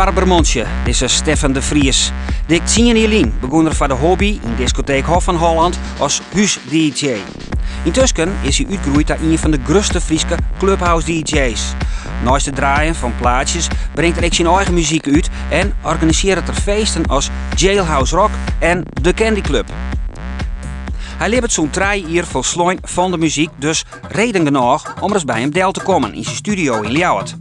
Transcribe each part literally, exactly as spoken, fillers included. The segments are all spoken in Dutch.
Warbermondje, dit is Stefan de Vries. Dik tien jaar begon er voor de hobby in discotheek Hof van Holland als huis-D J. Intussen is hij uitgegroeid naar een van de grootste Friese clubhouse-D J's. Naast het draaien van plaatjes brengt hij zijn eigen muziek uit en organiseert er feesten als Jailhouse Rock en The Candy Club. Hij leert zo'n drie jaar volsloin van de muziek, dus reden genoeg om er eens bij hem deel te komen in zijn studio in Ljouwert.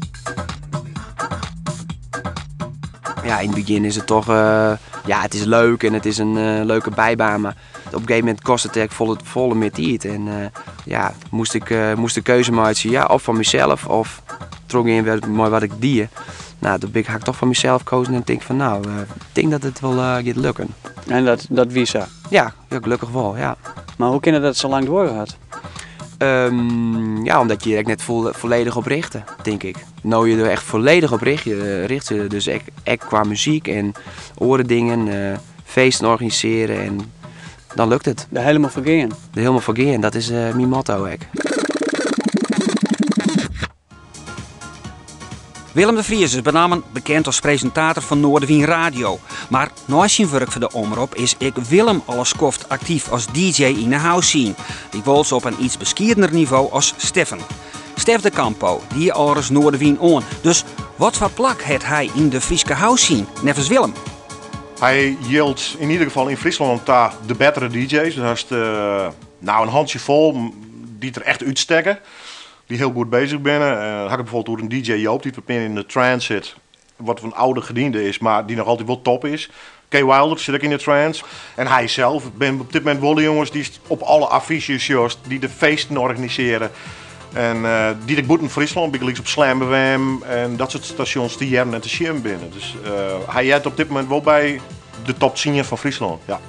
Ja, in het begin is het toch, uh, ja, het is leuk en het is een uh, leuke bijbaan, maar op een gegeven moment kost het echt volle, volle met tijd. En uh, ja, moest ik uh, moest de keuze maken, ja, of van mezelf of trok in wat, mooi wat ik die. Nou, toen ben ik, ik toch van mezelf gekozen en denk van nou, uh, ik denk dat het wel uh, gaat lukken. En dat, dat visa? Ja, ja, gelukkig wel, ja. Maar hoe kan je dat zo lang doorgehad? Um, ja, omdat je je er net vo volledig op richtte, denk ik. Nou, je er echt volledig op richt, je, richt je dus echt, echt qua muziek en orendingen, uh, feesten organiseren en dan lukt het. De helemaal vergeen? De helemaal vergeen, dat is uh, mijn motto. Ook. Willem de Vries is benamen bekend als presentator van Noorderwien Radio. Maar naast zijn werk voor de omroep is ik Willem Alleskoft actief als D J in de house scene. Die wolt op een iets bescheidener niveau als Stefan. Stef de Campo, die al eens Noorderwien on. Dus wat voor plak heeft hij in de Friese house scene, net als Willem? Hij hield in ieder geval in Friesland daar de betere D J's. Dus hij is uh, nou een handje vol die er echt uitstekken. Die heel goed bezig zijn. Uh, had ik bijvoorbeeld hoe een D J Joop die in de trance zit. Wat een oude gediende is, maar die nog altijd wel top is. Kay Wilder zit ook in de trance. En hij zelf, ben op dit moment wel de jongens die op alle affiches juist, die de feesten organiseren. En uh, die de goed in Friesland, ik op Slam B M en dat soort stations die jaren en te zien binnen. Dus uh, hij heeft op dit moment wel bij de top tien van Friesland. Ja.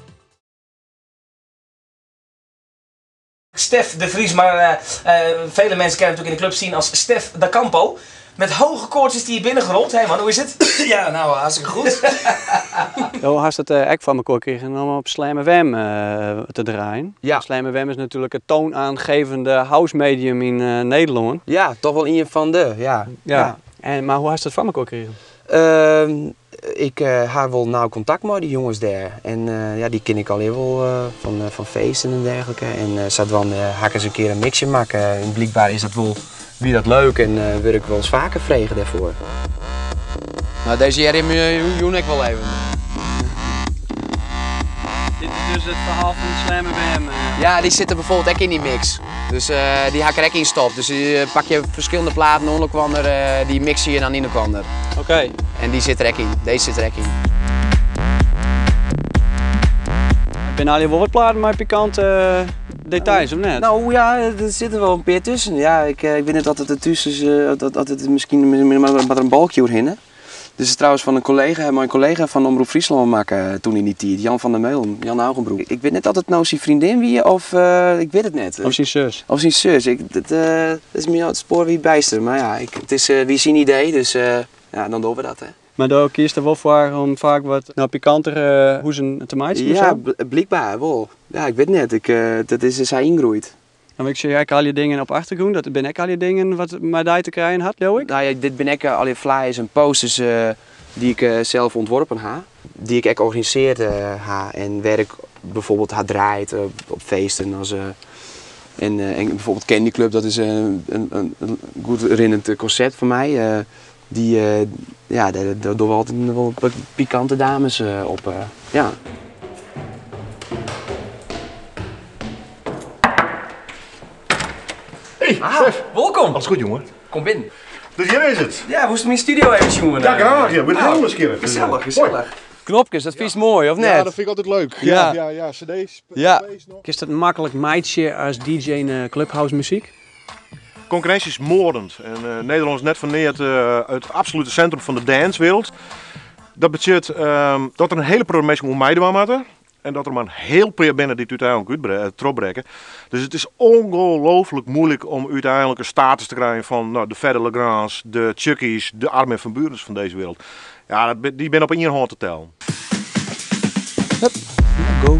Stef de Vries, maar uh, uh, vele mensen kennen natuurlijk in de club zien als Stef de Campo. Met hoge koortjes die hier binnengerold. Hé hey man, hoe is het? Ja, nou hartstikke goed. Hoe hast het uh, echt van elkaar gekregen om op Slam F M uh, te draaien? Ja. Slam F M is natuurlijk het toonaangevende house medium in uh, Nederland. Ja, toch wel een van de, ja. ja. ja. En, maar hoe hast het van elkaar gekregen? Uh, ik uh, heb wel nauw contact met die jongens daar. En uh, ja, die ken ik al heel wel uh, van, uh, van feesten en dergelijke. En uh, zat dan uh, haak eens een keer een mixje maken. En blijkbaar is dat wel wie dat leuk en uh, wil ik wel eens vaker vregen daarvoor. Nou, deze jaar in miljoen ik wel even. Dit is dus het verhaal van Slam F M. Uh... Ja, die zitten bijvoorbeeld ook in die mix. Dus uh, die haak er ook in stop. Dus uh, pak je verschillende platen, onder kwam er, uh, die mix je dan in de kwander. Oké. Okay. En die zit er ook in. Deze zit er ook in. Ben je al wel wat platen met pikante uh, details, of net? Nou ja, er zitten wel een paar tussen. Ja, ik, ik weet niet altijd ertussen, uh, dat, dat het misschien maar een balkje doorheen. Dit is trouwens van een collega, mijn collega van Omroep Friesland maken toen in die tijd, Jan van der Meulen, Jan Augenbroek. Ik weet niet of het nou zijn vriendin wie of uh, ik weet het net. Of zijn zus. Of zijn zus. Ik, dat, uh, dat is me het spoor wie bijster, maar ja, ik, het is uh, wie zijn idee, dus uh, ja, dan doen we dat. Hè. Maar dan kies je er wel voor om vaak wat nou, pikantere uh, hoezen te maken? Ja, blijkbaar wel. Ja, ik weet net, ik, uh, dat is dus hij ingroeit. Dan ik zie ik al je dingen op achtergrond, dat ben ik al je dingen wat mij daar te krijgen had, leeuw ik? Nou ja, dit ben ik al je flyers en posters uh, die ik uh, zelf ontworpen heb, die ik ook organiseerd uh, ha en werk bijvoorbeeld ha draait uh, op feesten als uh, en, uh, en bijvoorbeeld Candy Club, dat is uh, een, een, een goed herinnerend concept voor mij. Uh, die, uh, ja, daar, daar doen we altijd wel pikante dames uh, op. Uh, ja. Hey, ah, Stef. Welkom. Alles goed, jongen? Kom binnen. Dus hier is het. Ja, we moesten mijn studio even jongen. Ja, graag. Ja, we gaan nou, eens keren. Gezellig, gezellig. Knopjes, dat vind je mooi, of net? Ja, dat vind ik altijd leuk. Ja, ja, ja, ja cd's. Ja. Is dat makkelijk meidje als D J in uh, clubhouse muziek? Concurrentie is moordend. En uh, Nederland is net verneerd uh, het absolute centrum van de dancewereld. Dat betekent uh, dat er een hele programmering moet meiden maken. En dat er maar een heel paar binnen die het uiteindelijk uitbreken. Dus het is ongelooflijk moeilijk om uiteindelijk een status te krijgen van nou, de Fedde Legrands, de Chuckies, de Armin van Buren van deze wereld. Ja, die ben op één hand te tellen. Hup, go.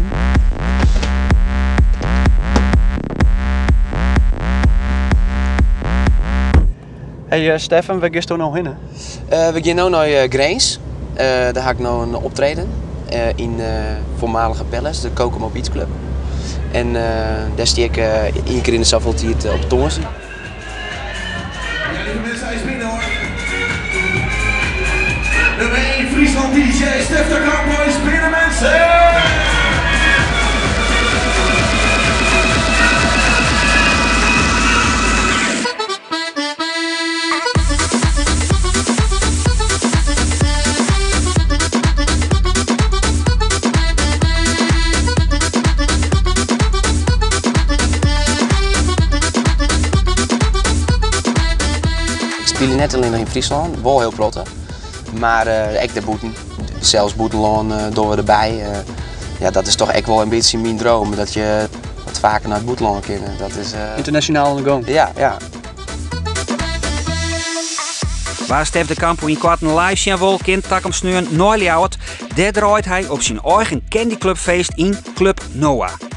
Hey uh, Stefan, waar gist je nou heen? Uh, we gaan nu naar uh, Grains. Uh, daar ga ik nou een optreden uh, in uh, voormalige Palace, de Kokomo Beach Club. En uh, daar sta ik uh, één keer in de zoveel tijd uh, op Tongen. Ja, lieve mensen, hij is binnen hoor. Nummer één Friesland D J, Stef de Campo is binnen mensen! Ik speel net alleen nog in Friesland, wel heel protte. Maar uh, ik de boeten, zelfs Boetenland uh, doen we erbij. Uh, ja, dat is toch echt wel een beetje mijn droom, dat je wat vaker naar het Boetenland kan. Dat is uh... internationaal aan de gang. Ja, ja. Waar Stef de Campo in kwarten live zien wil, kind tak hem snuren nooit. Daar draait hij op zijn eigen Candy Club feest in Club Noah.